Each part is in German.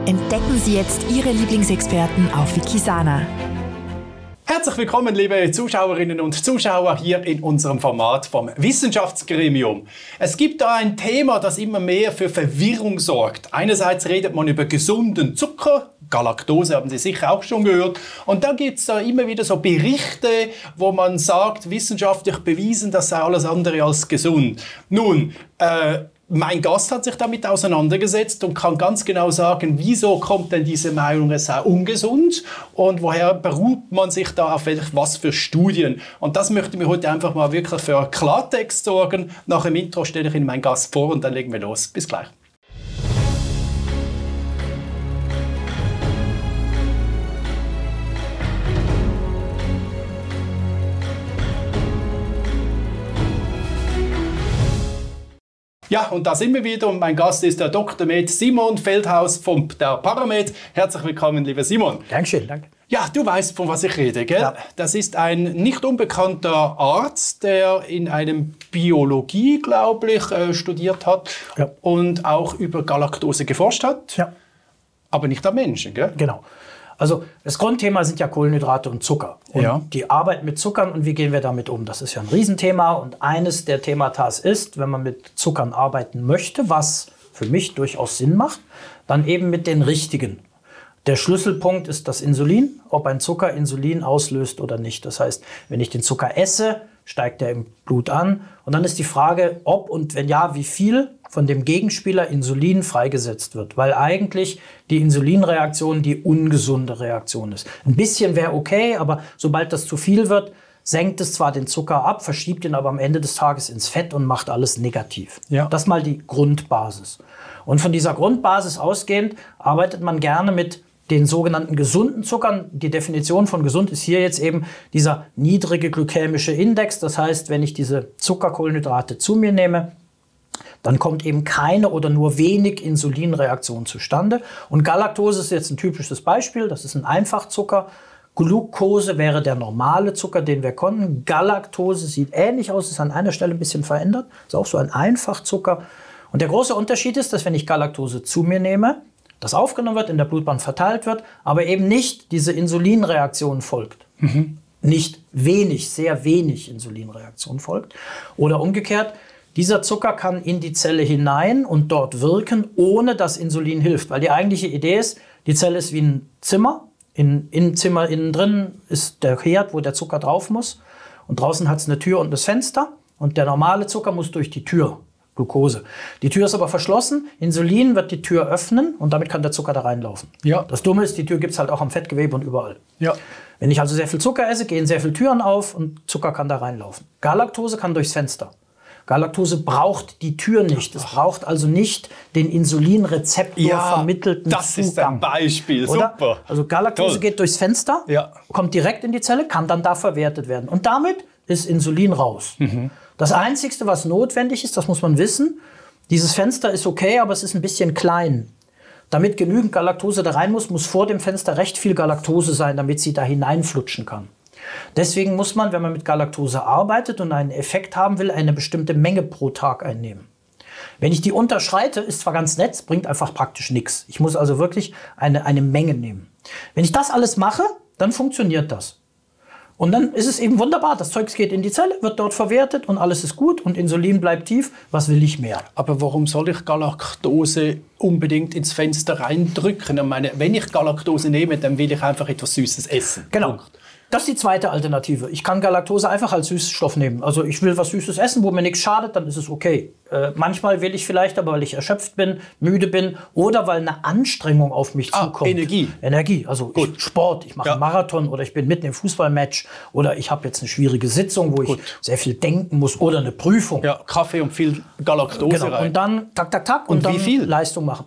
Entdecken Sie jetzt Ihre Lieblingsexperten auf Wikisana. Herzlich willkommen, liebe Zuschauerinnen und Zuschauer, hier in unserem Format vom Wissenschaftsgremium. Es gibt da ein Thema, das immer mehr für Verwirrung sorgt. Einerseits redet man über gesunden Zucker, Galaktose haben Sie sicher auch schon gehört. Und dann gibt es da immer wieder so Berichte, wo man sagt, wissenschaftlich bewiesen, das sei alles andere als gesund. Nun, mein Gast hat sich damit auseinandergesetzt und kann ganz genau sagen, wieso kommt denn diese Meinung, es sei ungesund und woher beruht man sich da auf was für Studien. Und das möchte mir heute einfach mal wirklich für Klartext sorgen. Nach dem Intro stelle ich Ihnen meinen Gast vor und dann legen wir los. Bis gleich. Ja, und da sind wir wieder und mein Gast ist der Dr. Med. Simon Feldhaus von der Paramed. Herzlich willkommen, lieber Simon. Dankeschön, danke. Ja, du weißt, von was ich rede, gell? Ja. Das ist ein nicht unbekannter Arzt, der in einem Biologie, glaube ich, studiert hat, ja, und auch über Galaktose geforscht hat, ja, aber nicht am Menschen, gell? Genau. Also das Grundthema sind ja Kohlenhydrate und Zucker. Und ja, die Arbeit mit Zuckern und wie gehen wir damit um? Das ist ja ein Riesenthema. Und eines der Themata ist, wenn man mit Zuckern arbeiten möchte, was für mich durchaus Sinn macht, dann eben mit den richtigen. Der Schlüsselpunkt ist das Insulin, ob ein Zucker Insulin auslöst oder nicht. Das heißt, wenn ich den Zucker esse, steigt er im Blut an. Und dann ist die Frage, ob und wenn ja, wie viel von dem Gegenspieler Insulin freigesetzt wird. Weil eigentlich die Insulinreaktion die ungesunde Reaktion ist. Ein bisschen wäre okay, aber sobald das zu viel wird, senkt es zwar den Zucker ab, verschiebt ihn aber am Ende des Tages ins Fett und macht alles negativ. Ja. Das ist mal die Grundbasis. Und von dieser Grundbasis ausgehend arbeitet man gerne mit den sogenannten gesunden Zuckern. Die Definition von gesund ist hier jetzt eben dieser niedrige glykämische Index. Das heißt, wenn ich diese Zuckerkohlenhydrate zu mir nehme, dann kommt eben keine oder nur wenig Insulinreaktion zustande. Und Galaktose ist jetzt ein typisches Beispiel. Das ist ein Einfachzucker. Glucose wäre der normale Zucker, den wir konnten. Galaktose sieht ähnlich aus, ist an einer Stelle ein bisschen verändert. Ist auch so ein Einfachzucker. Und der große Unterschied ist, dass wenn ich Galaktose zu mir nehme, das aufgenommen wird, in der Blutbahn verteilt wird, aber eben nicht diese Insulinreaktion folgt. Nicht wenig, sehr wenig Insulinreaktion folgt. Oder umgekehrt, dieser Zucker kann in die Zelle hinein und dort wirken, ohne dass Insulin hilft. Weil die eigentliche Idee ist, die Zelle ist wie ein Zimmer. Im Zimmer innen drin ist der Herd, wo der Zucker drauf muss. Und draußen hat es eine Tür und das Fenster. Und der normale Zucker muss durch die Tür. Glucose. Die Tür ist aber verschlossen. Insulin wird die Tür öffnen und damit kann der Zucker da reinlaufen. Ja. Das Dumme ist, die Tür gibt es halt auch am Fettgewebe und überall. Ja. Wenn ich also sehr viel Zucker esse, gehen sehr viele Türen auf und Zucker kann da reinlaufen. Galaktose kann durchs Fenster. Galaktose braucht die Tür nicht. Es braucht also nicht den Insulinrezeptor vermittelten Zugang. Das ist ein Beispiel, oder? Super. Also Galaktose geht durchs Fenster, kommt direkt in die Zelle, kann dann da verwertet werden. Und damit ist Insulin raus. Das Einzige, was notwendig ist, das muss man wissen, dieses Fenster ist okay, aber es ist ein bisschen klein. Damit genügend Galaktose da rein muss, muss vor dem Fenster recht viel Galaktose sein, damit sie da hineinflutschen kann. Deswegen muss man, wenn man mit Galaktose arbeitet und einen Effekt haben will, eine bestimmte Menge pro Tag einnehmen. Wenn ich die unterschreite, ist zwar ganz nett, bringt einfach praktisch nichts. Ich muss also wirklich eine Menge nehmen. Wenn ich das alles mache, dann funktioniert das. Und dann ist es eben wunderbar. Das Zeug geht in die Zelle, wird dort verwertet und alles ist gut und Insulin bleibt tief. Was will ich mehr? Aber warum soll ich Galaktose unbedingt ins Fenster reindrücken? Ich meine, wenn ich Galaktose nehme, dann will ich einfach etwas Süßes essen. Genau. Punkt. Das ist die zweite Alternative. Ich kann Galaktose einfach als Süßstoff nehmen. Also ich will was Süßes essen, wo mir nichts schadet, dann ist es okay. Manchmal will ich vielleicht, aber weil ich erschöpft bin, müde bin oder weil eine Anstrengung auf mich zukommt. Energie. Energie, also Sport, ich mache einen Marathon oder ich bin mitten im Fußballmatch oder ich habe jetzt eine schwierige Sitzung, wo ich sehr viel denken muss oder eine Prüfung. Ja, Kaffee und viel Galaktose rein. Und dann tak und dann wie viel? Leistung machen.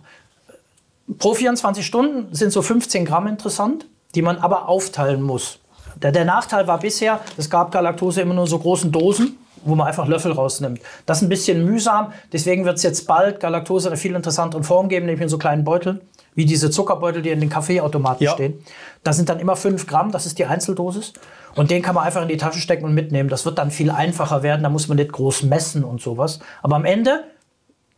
Pro 24 Stunden sind so 15 Gramm interessant, die man aber aufteilen muss. Der Nachteil war bisher, es gab Galaktose immer nur in so großen Dosen, wo man einfach Löffel rausnimmt. Das ist ein bisschen mühsam, deswegen wird es jetzt bald Galaktose in einer viel interessanteren Form geben, nämlich in so kleinen Beuteln, wie diese Zuckerbeutel, die in den Kaffeeautomaten stehen. Da sind dann immer 5 Gramm, das ist die Einzeldosis. Und den kann man einfach in die Tasche stecken und mitnehmen. Das wird dann viel einfacher werden, da muss man nicht groß messen und sowas. Aber am Ende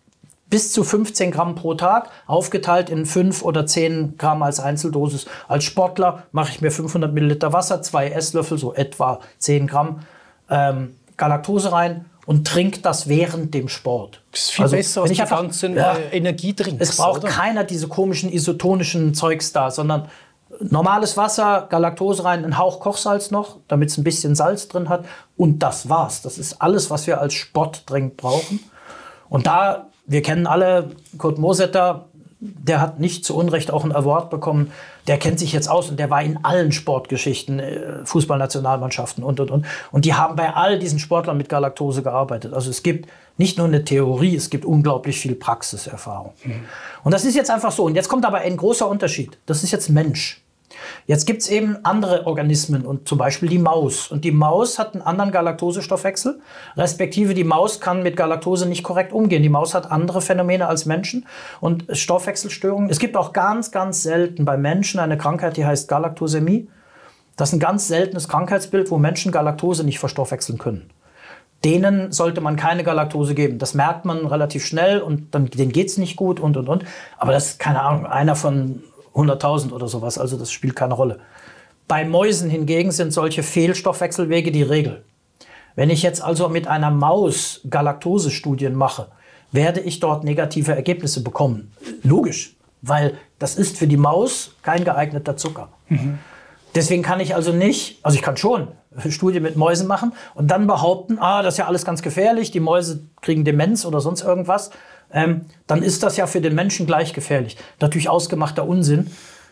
bis zu 15 Gramm pro Tag, aufgeteilt in 5 oder 10 Gramm als Einzeldosis. Als Sportler mache ich mir 500 Milliliter Wasser, 2 Esslöffel, so etwa 10 Gramm Galaktose rein und trinke das während dem Sport. Das ist viel besser als die ganzen Energiedrinks. Es braucht keiner diese komischen isotonischen Zeugs da, sondern normales Wasser, Galaktose rein, ein Hauch Kochsalz noch, damit es ein bisschen Salz drin hat. Und das war's. Das ist alles, was wir als Sportdrink brauchen. Und da, wir kennen alle Kurt Mosetter, der hat nicht zu Unrecht auch ein Award bekommen. Der kennt sich jetzt aus und der war in allen Sportgeschichten, Fußballnationalmannschaften und. Und die haben bei all diesen Sportlern mit Galaktose gearbeitet. Also es gibt nicht nur eine Theorie, es gibt unglaublich viel Praxiserfahrung. Und das ist jetzt einfach so. Und jetzt kommt aber ein großer Unterschied. Das ist jetzt Mensch. Jetzt gibt es eben andere Organismen und zum Beispiel die Maus. Und die Maus hat einen anderen Galaktosestoffwechsel, respektive die Maus kann mit Galaktose nicht korrekt umgehen. Die Maus hat andere Phänomene als Menschen und Stoffwechselstörungen. Es gibt auch ganz, ganz selten bei Menschen eine Krankheit, die heißt Galaktosämie. Das ist ein ganz seltenes Krankheitsbild, wo Menschen Galaktose nicht verstoffwechseln können. Denen sollte man keine Galaktose geben. Das merkt man relativ schnell und dann, denen geht es nicht gut und. Aber das ist, keine Ahnung, einer von 100.000 oder sowas, also das spielt keine Rolle. Bei Mäusen hingegen sind solche Fehlstoffwechselwege die Regel. Wenn ich jetzt also mit einer Maus Galaktosestudien mache, werde ich dort negative Ergebnisse bekommen. Logisch, weil das ist für die Maus kein geeigneter Zucker. Deswegen kann ich also nicht, also ich kann schon Studien mit Mäusen machen und dann behaupten, das ist ja alles ganz gefährlich, die Mäuse kriegen Demenz oder sonst irgendwas. Dann ist das ja für den Menschen gleich gefährlich. Natürlich ausgemachter Unsinn.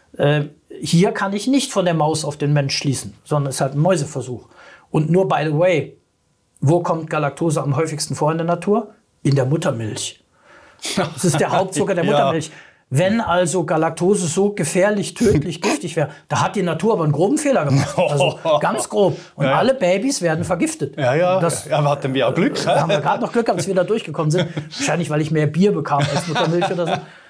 Hier kann ich nicht von der Maus auf den Mensch schließen, sondern es ist halt ein Mäuseversuch. Und nur by the way, wo kommt Galaktose am häufigsten vor in der Natur? In der Muttermilch. Das ist der Hauptzucker der Muttermilch. Wenn also Galaktose so gefährlich, tödlich, giftig wäre, da hat die Natur aber einen groben Fehler gemacht. Also ganz grob. Und alle Babys werden vergiftet. Das hatten wir auch Glück. Da haben wir gerade noch Glück, als wir da durchgekommen sind. Wahrscheinlich, weil ich mehr Bier bekam als Muttermilch oder so.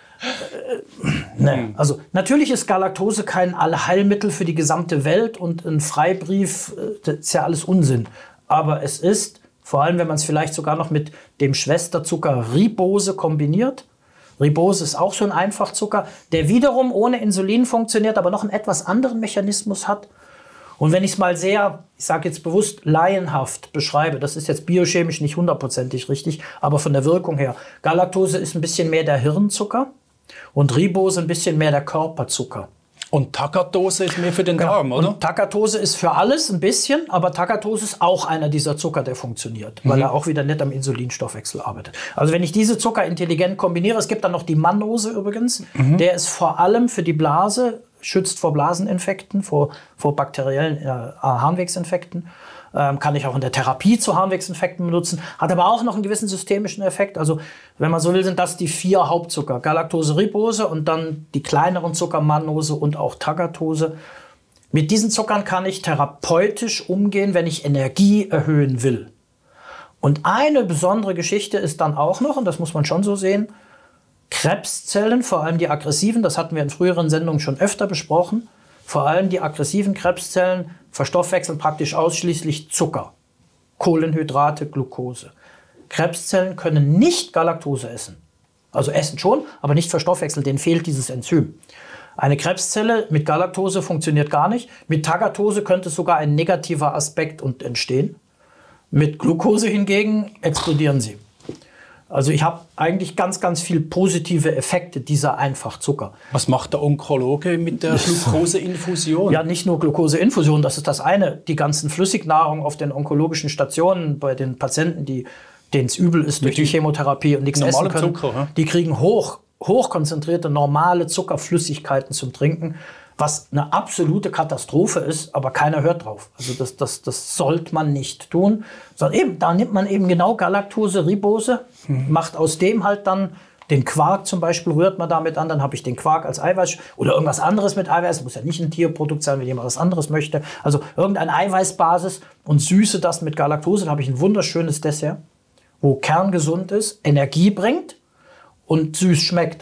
Nee. Also natürlich ist Galaktose kein Allheilmittel für die gesamte Welt und ein Freibrief, das ist ja alles Unsinn. Aber es ist, vor allem wenn man es vielleicht sogar noch mit dem Schwesterzucker Ribose kombiniert. Ribose ist auch so ein Einfachzucker, der wiederum ohne Insulin funktioniert, aber noch einen etwas anderen Mechanismus hat. Und wenn ich es mal sehr, ich sage jetzt bewusst, laienhaft beschreibe, das ist jetzt biochemisch nicht hundertprozentig richtig, aber von der Wirkung her. Galaktose ist ein bisschen mehr der Hirnzucker und Ribose ein bisschen mehr der Körperzucker. Und Tagatose ist mehr für den Darm, oder? Und Tagatose ist für alles ein bisschen, aber Tagatose ist auch einer dieser Zucker, der funktioniert, weil er auch wieder nicht am Insulinstoffwechsel arbeitet. Also wenn ich diese Zucker intelligent kombiniere, es gibt dann noch die Mannose übrigens, der ist vor allem für die Blase, schützt vor Blaseninfekten, vor bakteriellen Harnwegsinfekten. Kann ich auch in der Therapie zu Harnwegsinfekten benutzen, hat aber auch noch einen gewissen systemischen Effekt. Also wenn man so will, sind das die 4 Hauptzucker. Galaktose, Ribose und dann die kleineren Zucker, Mannose und auch Tagatose. Mit diesen Zuckern kann ich therapeutisch umgehen, wenn ich Energie erhöhen will. Und eine besondere Geschichte ist dann auch noch, und das muss man schon so sehen, Krebszellen, vor allem die aggressiven, das hatten wir in früheren Sendungen schon öfter besprochen, vor allem die aggressiven Krebszellen verstoffwechseln praktisch ausschließlich Zucker, Kohlenhydrate, Glucose. Krebszellen können nicht Galaktose essen. Also essen schon, aber nicht verstoffwechseln, denen fehlt dieses Enzym. Eine Krebszelle mit Galaktose funktioniert gar nicht. Mit Tagatose könnte sogar ein negativer Aspekt entstehen. Mit Glucose hingegen explodieren sie. Also ich habe eigentlich ganz, ganz viel positive Effekte dieser Einfachzucker. Was macht der Onkologe mit der Glukoseinfusion? Ja, nicht nur Glukoseinfusion, das ist das eine. Die ganzen Flüssignahrung auf den onkologischen Stationen bei den Patienten, denen es übel ist durch die Chemotherapie und nichts essen können, Zucker, die kriegen hochkonzentrierte, normale Zuckerflüssigkeiten zum Trinken, was eine absolute Katastrophe ist, aber keiner hört drauf. Also das sollte man nicht tun. Sondern eben, da nimmt man eben genau Galaktose, Ribose, macht aus dem halt dann den Quark zum Beispiel, rührt man damit an, dann habe ich den Quark als Eiweiß oder irgendwas anderes mit Eiweiß, muss ja nicht ein Tierprodukt sein, wenn jemand was anderes möchte. Also irgendeine Eiweißbasis und süße das mit Galaktose, dann habe ich ein wunderschönes Dessert, wo kerngesund ist, Energie bringt und süß schmeckt.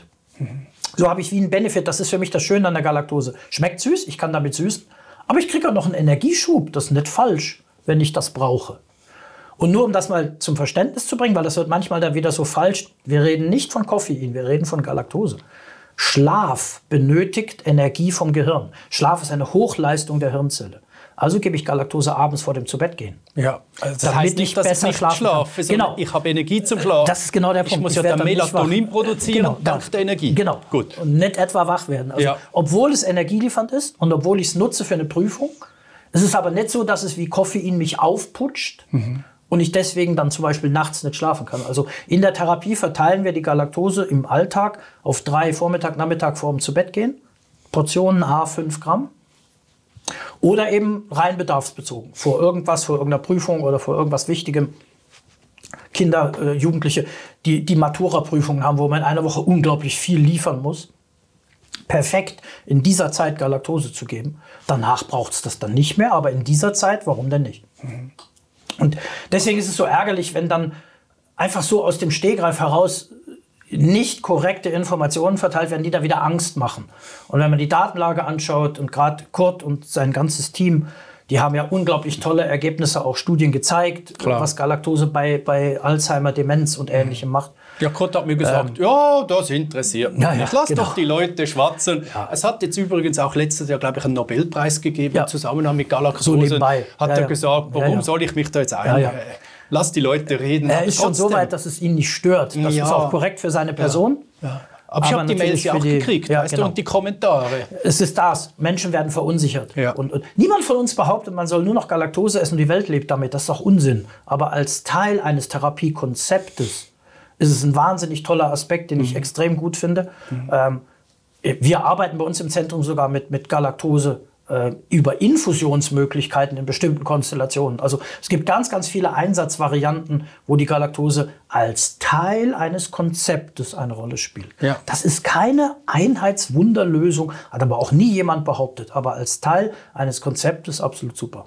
So habe ich wie einen Benefit, das ist für mich das Schöne an der Galaktose. Schmeckt süß, ich kann damit süßen, aber ich kriege auch noch einen Energieschub, das ist nicht falsch, wenn ich das brauche. Und nur um das mal zum Verständnis zu bringen, weil das wird manchmal dann wieder so falsch, wir reden nicht von Koffein, wir reden von Galaktose. Schlaf benötigt Energie vom Gehirn. Schlaf ist eine Hochleistung der Hirnzelle. Also gebe ich Galaktose abends vor dem Zubettgehen. Ja, also das heißt nicht, dass ich nicht schlafe, genau. Ich habe Energie zum Schlafen. Das ist genau der Punkt. Ich muss ja dann Melatonin produzieren, dank der Energie. Genau. Gut. Und nicht etwa wach werden. Also, obwohl es energieliefernd ist und obwohl ich es nutze für eine Prüfung, ist es aber nicht so, dass es wie Koffein mich aufputscht und ich deswegen dann zum Beispiel nachts nicht schlafen kann. Also in der Therapie verteilen wir die Galaktose im Alltag auf 3 Vormittag, Nachmittag vor dem Zubettgehen. Portionen à 5 Gramm. Oder eben rein bedarfsbezogen. Vor irgendwas, vor irgendeiner Prüfung oder vor irgendwas Wichtigem. Kinder, Jugendliche, die Matura-Prüfungen haben, wo man in einer Woche unglaublich viel liefern muss. Perfekt in dieser Zeit Galaktose zu geben. Danach braucht es das dann nicht mehr, aber in dieser Zeit, warum denn nicht? Und deswegen ist es so ärgerlich, wenn dann einfach so aus dem Stegreif heraus nicht korrekte Informationen verteilt werden, die da wieder Angst machen. Und wenn man die Datenlage anschaut und gerade Kurt und sein ganzes Team, die haben ja unglaublich tolle Ergebnisse, auch Studien gezeigt, was Galaktose bei Alzheimer, Demenz und Ähnlichem macht. Ja, Kurt hat mir gesagt, ja, das interessiert mich. Lass genau. doch die Leute schwatzen. Ja. Es hat jetzt übrigens auch letztes Jahr, glaube ich, einen Nobelpreis gegeben im Zusammenhang mit Galaktose. So nebenbei. Hat er gesagt, warum soll ich mich da jetzt ein... Lass die Leute reden. Er ist schon so weit, dass es ihn nicht stört. Das ist auch korrekt für seine Person. Ja. Aber ich habe die Mails ja auch gekriegt, weißt du, und die Kommentare. Es ist das. Menschen werden verunsichert. Ja. Und niemand von uns behauptet, man soll nur noch Galaktose essen und die Welt lebt damit. Das ist doch Unsinn. Aber als Teil eines Therapiekonzeptes ist es ein wahnsinnig toller Aspekt, den ich extrem gut finde. Wir arbeiten bei uns im Zentrum sogar mit Galaktose über Infusionsmöglichkeiten in bestimmten Konstellationen. Also es gibt ganz, ganz viele Einsatzvarianten, wo die Galaktose als Teil eines Konzeptes eine Rolle spielt. Ja. Das ist keine Einheitswunderlösung, hat aber auch nie jemand behauptet, aber als Teil eines Konzeptes absolut super.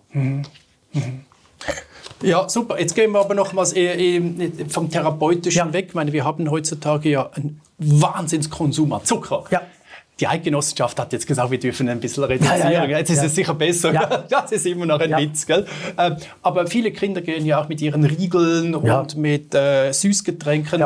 Ja, super. Jetzt gehen wir aber nochmals vom Therapeutischen weg. Ich meine, wir haben heutzutage ja einen Wahnsinnskonsum an Zucker. Ja. Die Eidgenossenschaft hat jetzt gesagt, wir dürfen ein bisschen reduzieren. Jetzt ist es sicher besser. Das ist immer noch ein Witz. Gell? Aber viele Kinder gehen ja auch mit ihren Riegeln und mit Süßgetränken.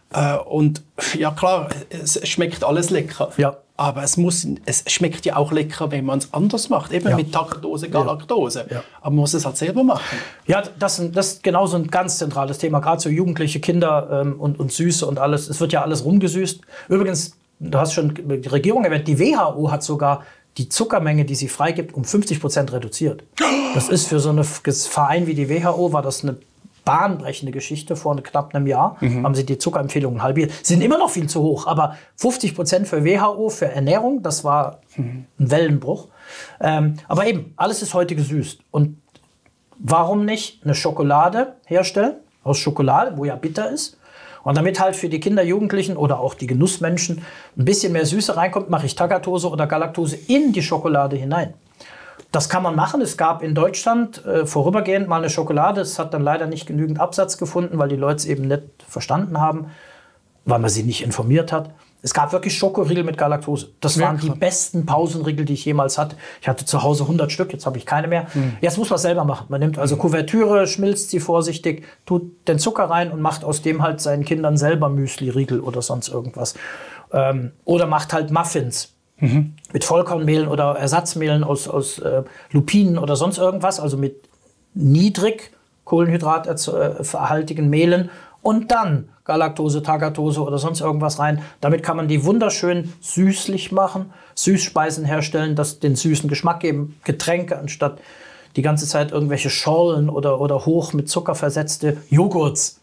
Und ja klar, es schmeckt alles lecker. Ja. Aber es schmeckt ja auch lecker, wenn man es anders macht. Eben mit Taktose, Galaktose. Ja. Aber man muss es halt selber machen. Ja, das ist genauso ein ganz zentrales Thema. Gerade so jugendliche Kinder und Süße und alles. Es wird ja alles rumgesüßt. Übrigens, du hast schon die Regierung erwähnt, die WHO hat sogar die Zuckermenge, die sie freigibt, um 50% reduziert. Das ist für so einen Verein wie die WHO, war das eine bahnbrechende Geschichte. Vor knapp einem Jahr haben sie die Zuckerempfehlungen halbiert. Sie sind immer noch viel zu hoch, aber 50% für WHO, für Ernährung, das war ein Wellenbruch. Aber eben, alles ist heute gesüßt. Und warum nicht eine Schokolade herstellen, aus Schokolade, wo ja bitter ist, und damit halt für die Kinder, Jugendlichen oder auch die Genussmenschen ein bisschen mehr Süße reinkommt, mache ich Tagatose oder Galaktose in die Schokolade hinein. Das kann man machen. Es gab in Deutschland vorübergehend mal eine Schokolade. Es hat dann leider nicht genügend Absatz gefunden, weil die Leute es eben nicht verstanden haben, weil man sie nicht informiert hat. Es gab wirklich Schokoriegel mit Galaktose. Das waren die besten Pausenriegel, die ich jemals hatte. Ich hatte zu Hause 100 Stück, jetzt habe ich keine mehr. Jetzt muss man es selber machen. Man nimmt also Kuvertüre, schmilzt sie vorsichtig, tut den Zucker rein und macht aus dem halt seinen Kindern selber Müsli-Riegel oder sonst irgendwas. Oder macht halt Muffins mit Vollkornmehlen oder Ersatzmehlen aus Lupinen oder sonst irgendwas. Also mit niedrig kohlenhydrathaltigen Mehlen und dann Galaktose, Tagatose oder sonst irgendwas rein. Damit kann man die wunderschön süßlich machen, Süßspeisen herstellen, das den süßen Geschmack geben, Getränke anstatt die ganze Zeit irgendwelche Schollen oder hoch mit Zucker versetzte Joghurts.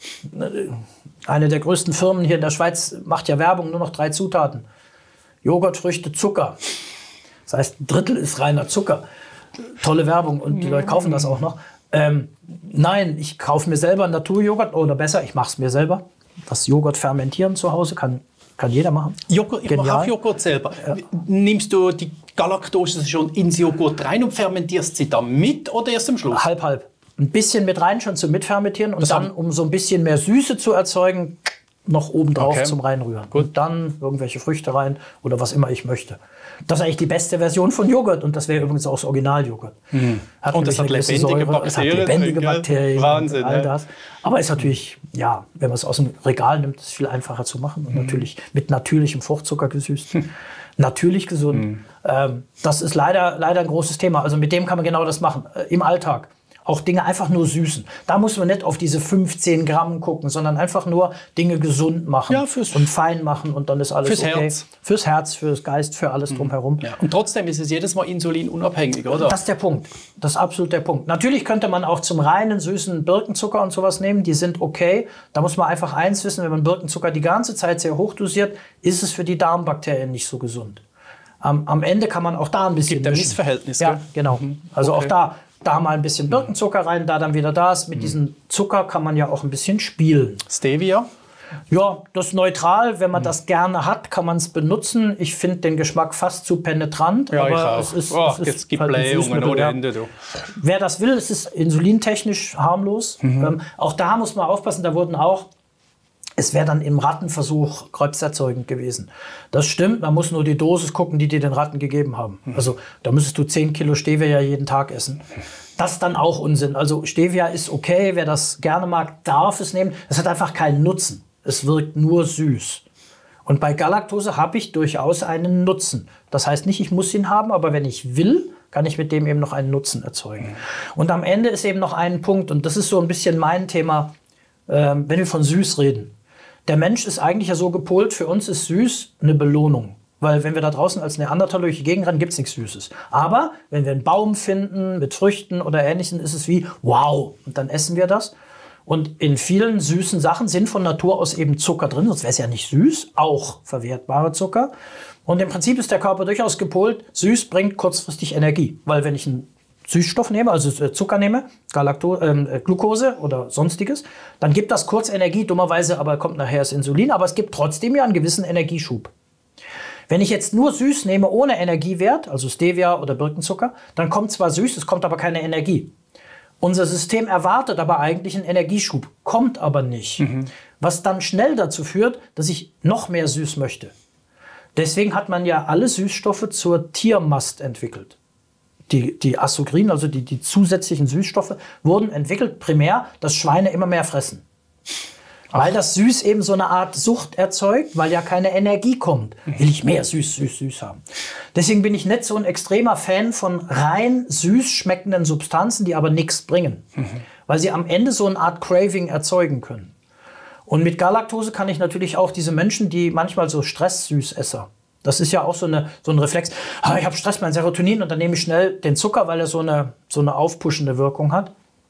Eine der größten Firmen hier in der Schweiz macht ja Werbung, nur noch 3 Zutaten. Joghurt, Früchte, Zucker. Das heißt, ein Drittel ist reiner Zucker. Tolle Werbung und die Leute kaufen das auch noch. Nein, ich kaufe mir selber Naturjoghurt oder besser, ich mache es mir selber. Das Joghurt fermentieren zu Hause kann jeder machen. Joghurt, ich mache auch Joghurt selber. Ja. Nimmst du die Galaktose schon ins Joghurt rein und fermentierst sie dann mit oder erst am Schluss? Halb. Ein bisschen mit rein schon zum Mitfermentieren und dann, um so ein bisschen mehr Süße zu erzeugen, noch oben drauf zum Reinrühren. Gut. Und dann irgendwelche Früchte rein oder was immer ich möchte. Das ist eigentlich die beste Version von Joghurt und das wäre übrigens auch das Originaljoghurt. Und das hat lebendige Bakterien. Es hat lebendige Bakterien. Wahnsinn. All das. Aber ist natürlich, ja, wenn man es aus dem Regal nimmt, ist es viel einfacher zu machen und natürlich mit natürlichem Fruchtzucker gesüßt. Natürlich gesund. Das ist leider ein großes Thema. Also mit dem kann man genau das machen, im Alltag. Auch Dinge einfach nur süßen. Da muss man nicht auf diese 15 Gramm gucken, sondern einfach nur Dinge gesund machen und fein machen und dann ist alles fürs okay. Herz. Fürs Herz, fürs Geist, für alles drumherum. Ja. Und trotzdem ist es jedes Mal insulinunabhängig, oder? Das ist der Punkt. Das ist absolut der Punkt. Natürlich könnte man auch zum reinen süßen Birkenzucker und sowas nehmen. Die sind okay. Da muss man einfach eins wissen, wenn man Birkenzucker die ganze Zeit sehr hoch dosiert, ist es für die Darmbakterien nicht so gesund. Am Ende kann man auch da ein bisschen gibt ein Missverhältnis. Ja, genau. Also auch da mal ein bisschen Birkenzucker rein, da dann wieder das. Mit diesem Zucker kann man ja auch ein bisschen spielen. Stevia? Ja, das ist neutral. Wenn man das gerne hat, kann man es benutzen. Ich finde den Geschmack fast zu penetrant. Ja, aber ich auch. Es gibt Blähungen ohne Ende. Du. Wer das will, es ist insulintechnisch harmlos. Auch da muss man aufpassen, da wurden auch es wäre dann im Rattenversuch krebserzeugend gewesen. Das stimmt, man muss nur die Dosis gucken, die den Ratten gegeben haben. Also da müsstest du 10 Kilo Stevia jeden Tag essen. Das ist dann auch Unsinn. Also Stevia ist okay, wer das gerne mag, darf es nehmen. Es hat einfach keinen Nutzen. Es wirkt nur süß. Und bei Galaktose habe ich durchaus einen Nutzen. Das heißt nicht, ich muss ihn haben, aber wenn ich will, kann ich mit dem eben noch einen Nutzen erzeugen. Und am Ende ist eben noch ein Punkt, und das ist so ein bisschen mein Thema, wenn wir von süß reden. Der Mensch ist eigentlich ja so gepolt, für uns ist süß eine Belohnung. Weil wenn wir da draußen als Neandertaler durch die Gegend rennen, gibt es nichts Süßes. Aber wenn wir einen Baum finden mit Früchten oder Ähnlichem, ist es wie wow. Und dann essen wir das. Und in vielen süßen Sachen sind von Natur aus eben Zucker drin, sonst wäre es ja nicht süß, auch verwertbare Zucker. Und im Prinzip ist der Körper durchaus gepolt, süß bringt kurzfristig Energie. Weil wenn ich einen Süßstoff nehme, also Zucker nehme, Glucose oder sonstiges, dann gibt das kurz Energie, dummerweise aber kommt nachher das Insulin, aber es gibt trotzdem ja einen gewissen Energieschub. Wenn ich jetzt nur süß nehme ohne Energiewert, also Stevia oder Birkenzucker, dann kommt zwar süß, es kommt aber keine Energie. Unser System erwartet aber eigentlich einen Energieschub, kommt aber nicht. Was dann schnell dazu führt, dass ich noch mehr süß möchte. Deswegen hat man ja alle Süßstoffe zur Tiermast entwickelt. Die Asukrin, also die zusätzlichen Süßstoffe, wurden entwickelt primär, dass Schweine immer mehr fressen. Weil das Süß eben so eine Art Sucht erzeugt, weil ja keine Energie kommt. Will ich mehr süß haben. Deswegen bin ich nicht so ein extremer Fan von rein süß schmeckenden Substanzen, die aber nichts bringen. Weil sie am Ende so eine Art Craving erzeugen können. Und mit Galaktose kann ich natürlich auch diese Menschen, die manchmal so Stresssüßesser, das ist ja auch so ein Reflex, ich habe Stress, mein Serotonin, und dann nehme ich schnell den Zucker, weil er so eine aufpuschende Wirkung hat.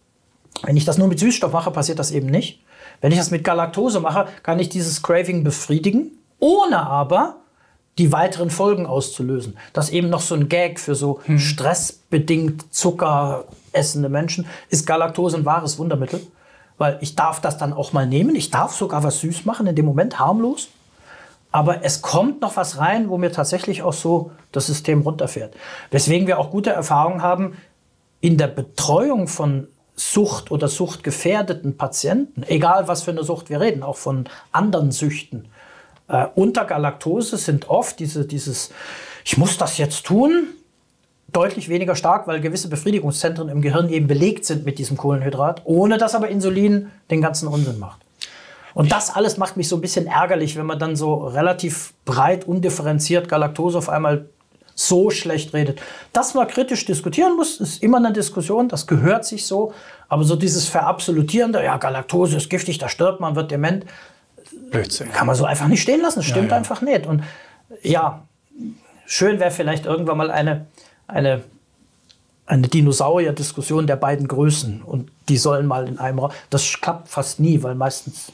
Wenn ich das nur mit Süßstoff mache, passiert das eben nicht. Wenn ich das mit Galaktose mache, kann ich dieses Craving befriedigen, ohne aber die weiteren Folgen auszulösen. Das ist eben noch so ein Gag für so stressbedingt Zucker essende Menschen. Ist Galaktose ein wahres Wundermittel, weil ich darf das dann auch mal nehmen. Ich darf sogar was süß machen, in dem Moment harmlos. Aber es kommt noch was rein, wo mir tatsächlich auch so das System runterfährt. Weswegen wir auch gute Erfahrungen haben in der Betreuung von Sucht oder suchtgefährdeten Patienten, egal was für eine Sucht wir reden, auch von anderen Süchten. Unter Galaktose sind oft dieses ich muss das jetzt tun, deutlich weniger stark, weil gewisse Befriedigungszentren im Gehirn eben belegt sind mit diesem Kohlenhydrat, ohne dass aber Insulin den ganzen Unsinn macht. Und das alles macht mich so ein bisschen ärgerlich, wenn man dann so relativ breit, undifferenziert Galaktose auf einmal so schlecht redet. Dass man kritisch diskutieren muss, ist immer eine Diskussion, das gehört sich so. Aber so dieses Verabsolutierende, ja, Galaktose ist giftig, da stirbt man, wird dement, Blödsinn. Kann man so einfach nicht stehen lassen, das stimmt einfach nicht. Und ja, schön wäre vielleicht irgendwann mal eine Dinosaurier-Diskussion der beiden Größen. Und die sollen mal in einem Raum. Das klappt fast nie, weil meistens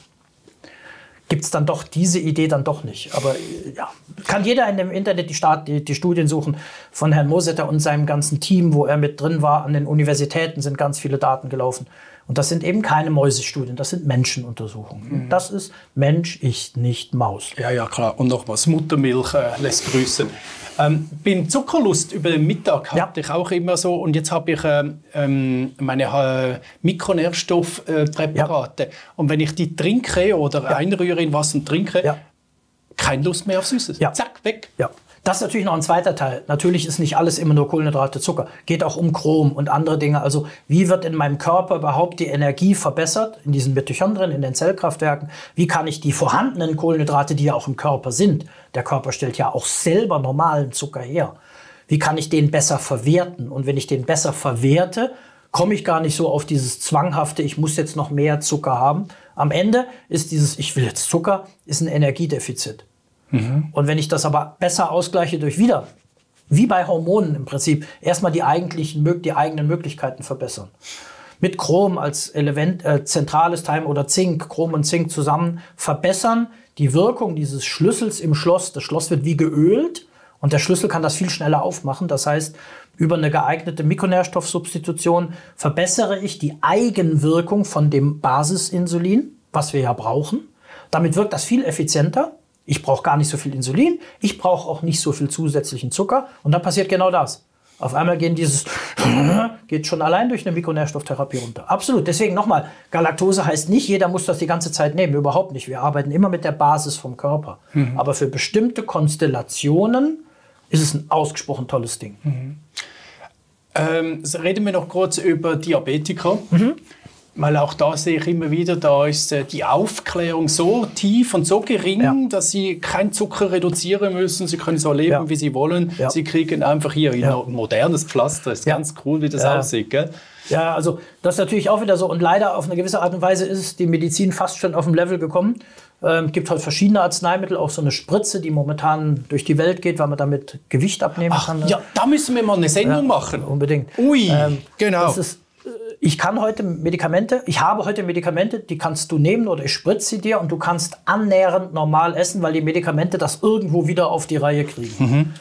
gibt es dann doch diese Idee dann doch nicht. Aber ja, kann jeder in dem Internet die Studien suchen von Herrn Mosetter und seinem ganzen Team, wo er mit drin war. An den Universitäten sind ganz viele Daten gelaufen. Und das sind eben keine Mäusestudien, das sind Menschenuntersuchungen. Das ist Mensch, ich nicht Maus. Ja, klar. Und noch was, Muttermilch lässt grüßen. Beim Zuckerlust über den Mittag hatte ich auch immer so, und jetzt habe ich meine Mikronährstoffpräparate. Und wenn ich die trinke oder einrühre in Wasser und trinke, keine Lust mehr auf Süßes. Zack, weg. Ja. Das ist natürlich noch ein zweiter Teil. Natürlich ist nicht alles immer nur Kohlenhydrate, Zucker. Geht auch um Chrom und andere Dinge. Also wie wird in meinem Körper überhaupt die Energie verbessert, in diesen Mitochondrien, in den Zellkraftwerken? Wie kann ich die vorhandenen Kohlenhydrate, die ja auch im Körper sind, der Körper stellt ja auch selber normalen Zucker her, wie kann ich den besser verwerten? Und wenn ich den besser verwerte, komme ich gar nicht so auf dieses zwanghafte, ich muss jetzt noch mehr Zucker haben. Am Ende ist dieses, ich will jetzt Zucker, ist ein Energiedefizit. Und wenn ich das aber besser ausgleiche durch wieder, wie bei Hormonen im Prinzip, erstmal die eigenen Möglichkeiten verbessern. Mit Chrom als Element, zentrales Teil oder Zink, Chrom und Zink zusammen verbessern die Wirkung dieses Schlüssels im Schloss. Das Schloss wird wie geölt und der Schlüssel kann das viel schneller aufmachen. Das heißt, über eine geeignete Mikronährstoffsubstitution verbessere ich die Eigenwirkung von dem Basisinsulin, was wir ja brauchen. Damit wirkt das viel effizienter. Ich brauche gar nicht so viel Insulin, ich brauche auch nicht so viel zusätzlichen Zucker. Und dann passiert genau das. Auf einmal geht schon allein durch eine Mikronährstofftherapie runter. Absolut. Deswegen nochmal, Galaktose heißt nicht, jeder muss das die ganze Zeit nehmen. Überhaupt nicht. Wir arbeiten immer mit der Basis vom Körper. Aber für bestimmte Konstellationen ist es ein ausgesprochen tolles Ding. Reden wir noch kurz über Diabetiker. Weil auch da sehe ich immer wieder, da ist die Aufklärung so tief und so gering, dass sie keinen Zucker reduzieren müssen. Sie können so leben, wie sie wollen. Sie kriegen einfach hier ein modernes Pflaster. Ist ganz cool, wie das aussieht. Gell? Ja, also das ist natürlich auch wieder so. Und leider auf eine gewisse Art und Weise ist die Medizin fast schon auf dem Level gekommen. Gibt halt verschiedene Arzneimittel, auch so eine Spritze, die momentan durch die Welt geht, weil man damit Gewicht abnehmen kann. Ja, da müssen wir mal eine Sendung machen. Unbedingt. Ui, genau. Ich habe heute Medikamente, die kannst du nehmen oder ich spritze sie dir und du kannst annähernd normal essen, weil die Medikamente das irgendwo wieder auf die Reihe kriegen.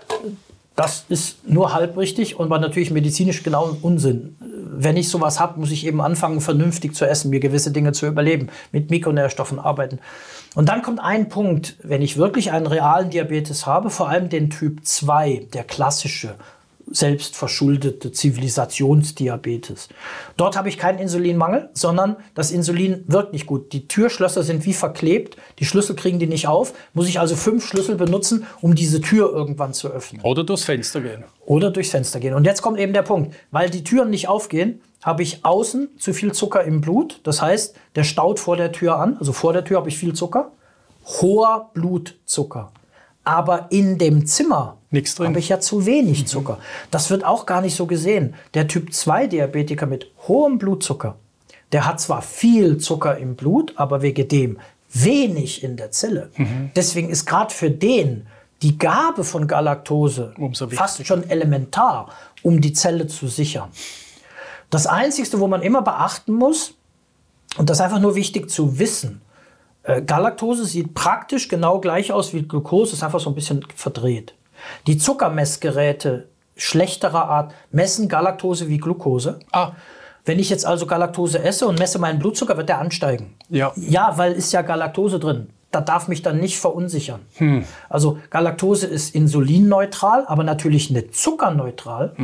Das ist nur halb richtig und war natürlich medizinisch genau ein Unsinn. Wenn ich sowas habe, muss ich eben anfangen, vernünftig zu essen, mir gewisse Dinge zu überleben, mit Mikronährstoffen arbeiten. Und dann kommt ein Punkt, wenn ich wirklich einen realen Diabetes habe, vor allem den Typ 2, der klassische, selbstverschuldete Zivilisationsdiabetes. Dort habe ich keinen Insulinmangel, sondern das Insulin wirkt nicht gut. Die Türschlösser sind wie verklebt, die Schlüssel kriegen die nicht auf, muss ich also 5 Schlüssel benutzen, um diese Tür irgendwann zu öffnen. Oder durchs Fenster gehen. Oder durchs Fenster gehen. Und jetzt kommt eben der Punkt, weil die Türen nicht aufgehen, habe ich außen zu viel Zucker im Blut. Das heißt, der staut vor der Tür an, also vor der Tür habe ich viel Zucker, hoher Blutzucker. Aber in dem Zimmer habe ich ja zu wenig Zucker. Das wird auch gar nicht so gesehen. Der Typ-2-Diabetiker mit hohem Blutzucker, der hat zwar viel Zucker im Blut, aber wegen dem wenig in der Zelle. Deswegen ist gerade für den die Gabe von Galaktose fast schon elementar, um die Zelle zu sichern. Das Einzige, wo man immer beachten muss, und das ist einfach nur wichtig zu wissen, Galaktose sieht praktisch genau gleich aus wie Glucose, ist einfach so ein bisschen verdreht. Die Zuckermessgeräte schlechterer Art messen Galaktose wie Glucose. Wenn ich jetzt also Galaktose esse und messe meinen Blutzucker, wird der ansteigen. Ja, weil ist ja Galaktose drin. Da darf mich dann nicht verunsichern. Also Galaktose ist insulinneutral, aber natürlich nicht zuckerneutral.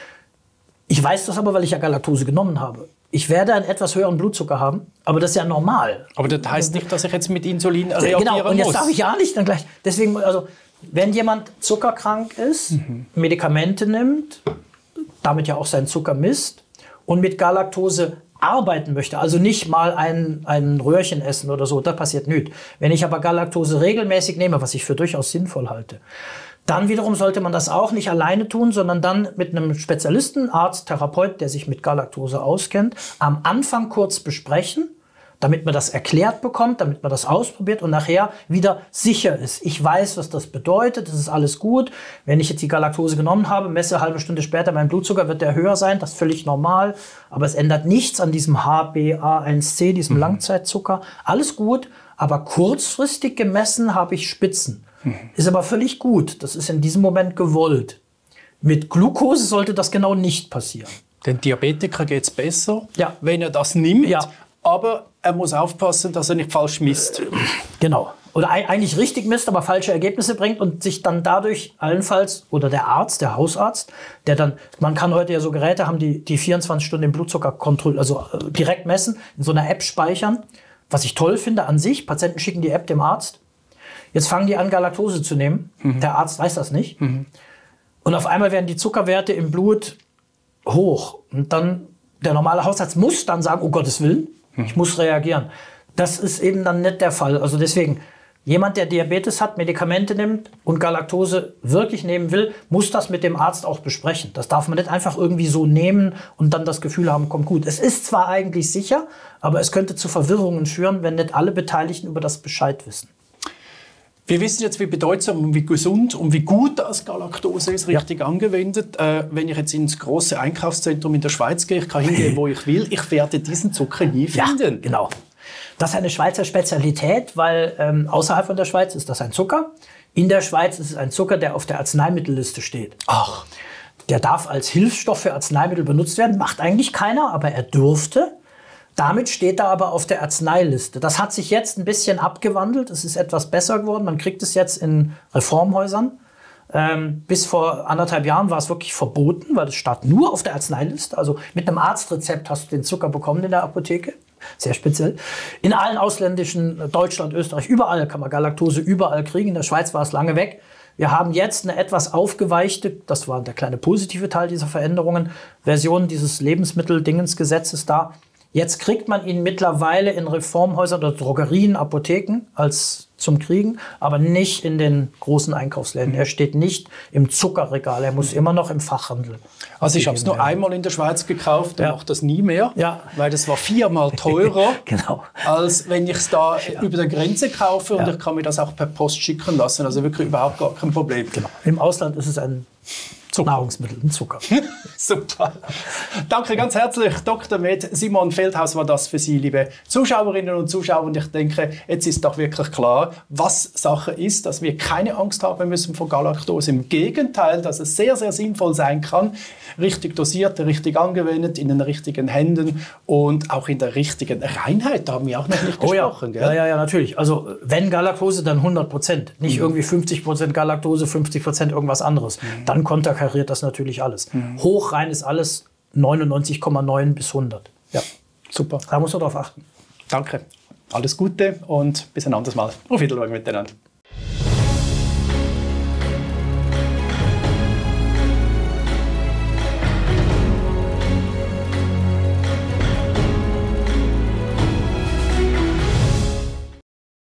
Ich weiß das aber, weil ich ja Galaktose genommen habe. Ich werde einen etwas höheren Blutzucker haben, aber das ist ja normal. Aber das heißt nicht, dass ich jetzt mit Insulin reagieren muss. Genau, und jetzt darf ich ja nicht dann gleich. Deswegen, also, wenn jemand zuckerkrank ist, Medikamente nimmt, damit ja auch seinen Zucker misst und mit Galaktose arbeiten möchte, also nicht mal ein Röhrchen essen oder so, da passiert nichts. Wenn ich aber Galaktose regelmäßig nehme, was ich für durchaus sinnvoll halte, dann wiederum sollte man das auch nicht alleine tun, sondern dann mit einem Spezialisten, Arzt, Therapeut, der sich mit Galaktose auskennt, am Anfang kurz besprechen, damit man das erklärt bekommt, damit man das ausprobiert und nachher wieder sicher ist. Ich weiß, was das bedeutet, das ist alles gut. Wenn ich jetzt die Galaktose genommen habe, messe eine halbe Stunde später mein Blutzucker, wird der höher sein, das ist völlig normal. Aber es ändert nichts an diesem HbA1c, diesem Langzeitzucker. Alles gut, aber kurzfristig gemessen habe ich Spitzen. Ist aber völlig gut. Das ist in diesem Moment gewollt. Mit Glucose sollte das genau nicht passieren. Den Diabetiker geht es besser, wenn er das nimmt. Aber er muss aufpassen, dass er nicht falsch misst. Genau. oder eigentlich richtig misst, aber falsche Ergebnisse bringt und sich dann dadurch allenfalls, oder der Arzt, der Hausarzt, der dann, man kann heute ja so Geräte haben, die 24 Stunden den Blutzucker kontrollieren, also direkt messen, in so einer App speichern, was ich toll finde an sich. Patienten schicken die App dem Arzt. Jetzt fangen die an, Galaktose zu nehmen. Der Arzt weiß das nicht. Und auf einmal werden die Zuckerwerte im Blut hoch. Und dann, der normale Hausarzt muss dann sagen, oh Gottes Willen, ich muss reagieren. Das ist eben dann nicht der Fall. Also deswegen, jemand, der Diabetes hat, Medikamente nimmt und Galaktose wirklich nehmen will, muss das mit dem Arzt auch besprechen. Das darf man nicht einfach irgendwie so nehmen und dann das Gefühl haben, kommt gut. Es ist zwar eigentlich sicher, aber es könnte zu Verwirrungen führen, wenn nicht alle Beteiligten über das Bescheid wissen. Wir wissen jetzt, wie bedeutsam und wie gesund und wie gut das Galaktose ist, richtig angewendet. Wenn ich jetzt ins große Einkaufszentrum in der Schweiz gehe, ich kann hingehen, wo ich will, ich werde diesen Zucker nie finden. Ja, genau. Das ist eine Schweizer Spezialität, weil außerhalb von der Schweiz ist das ein Zucker. In der Schweiz ist es ein Zucker, der auf der Arzneimittelliste steht. Ach. Der darf als Hilfsstoff für Arzneimittel benutzt werden, macht eigentlich keiner, aber er dürfte. Damit steht er aber auf der Arzneiliste. Das hat sich jetzt ein bisschen abgewandelt. Es ist etwas besser geworden. Man kriegt es jetzt in Reformhäusern. Bis vor 1,5 Jahren war es wirklich verboten, weil es stand nur auf der Arzneiliste. Also mit einem Arztrezept hast du den Zucker bekommen in der Apotheke. Sehr speziell. In allen ausländischen, Deutschland, Österreich, überall kann man Galaktose überall kriegen. In der Schweiz war es lange weg. Wir haben jetzt eine etwas aufgeweichte, das war der kleine positive Teil dieser Veränderungen, Version dieses Lebensmitteldingensgesetzes da. Jetzt kriegt man ihn mittlerweile in Reformhäusern oder Drogerien, Apotheken als zum Kriegen, aber nicht in den großen Einkaufsläden. Er steht nicht im Zuckerregal, er muss immer noch im Fachhandel. Also ich habe es nur einmal in der Schweiz gekauft und mache das nie mehr, weil das war 4-mal teurer, genau, als wenn ich es da über der Grenze kaufe und ich kann mir das auch per Post schicken lassen. Also wirklich überhaupt gar kein Problem. Genau. Im Ausland ist es ein Nahrungsmittel, ein Zucker. Super. Danke ganz herzlich, Dr. Med. Simon Feldhaus war das für Sie, liebe Zuschauerinnen und Zuschauer. Und ich denke, jetzt ist doch wirklich klar, was Sache ist, dass wir keine Angst haben müssen vor Galaktose. Im Gegenteil, dass es sehr, sehr sinnvoll sein kann, richtig dosiert, richtig angewendet, in den richtigen Händen und auch in der richtigen Reinheit. Da haben wir auch noch nicht gesprochen. Gell? Ja, natürlich. Also wenn Galaktose, dann 100%. Nicht irgendwie 50% Galaktose, 50% irgendwas anderes. Dann konterkariert das natürlich alles. Hochrein ist alles 99,9 bis 100. Ja, super. Da muss man drauf achten. Danke. Alles Gute und bis ein anderes Mal. Auf Wiedersehen miteinander.